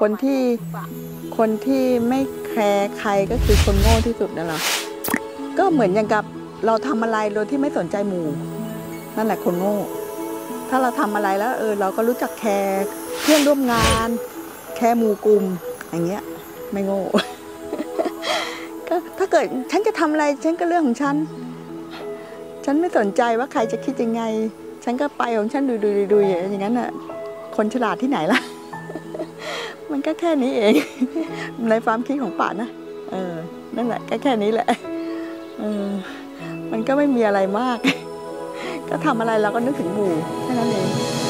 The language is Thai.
คนที่ไม่แคร์ใครก็คือคนโง่ที่สุดนั่นแหละก็เหมือนอย่างกับเราทำอะไรโดยที่ไม่สนใจหมู่นั่นแหละคนโง่ถ้าเราทำอะไรแล้วเราก็รู้จักแคร์เพื่อนร่วมงานแคร์หมู่กลุ่มอย่างเงี้ยไม่โง่ ก็ถ้าเกิดฉันจะทำอะไรฉันก็เรื่องของฉันไม่สนใจว่าใครจะคิดยังไงฉันก็ไปของฉันดูอย่างนั้นน่ะคนฉลาดที่ไหนล่ะ มันก็แค่นี้เอง ในความคิดของป่านะนั่นแหละแค่นี้แหละมันก็ไม่มีอะไรมาก ก็ทำอะไรเราก็นึกถึงหมู่แค่นั้นเอง